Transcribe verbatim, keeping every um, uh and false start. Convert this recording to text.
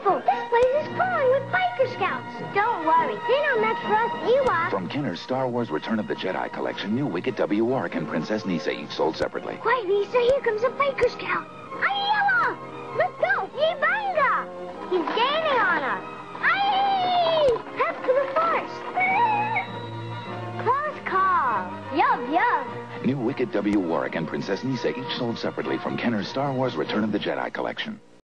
wonderful. This place is crawling with biker scouts. Don't worry. They're not much for us Ewoks. From Kenner's Star Wars Return of the Jedi collection, new Wicket W. Warwick and Princess Nisa, each sold separately. Quiet, Nisa. Here comes a biker scout. Ayala! Let's go. Yibanga! He's gaining on us. Aye! Head to the forest. Close call. Yub, yub. New Wicket W. Warwick and Princess Nisa, each sold separately from Kenner's Star Wars Return of the Jedi collection.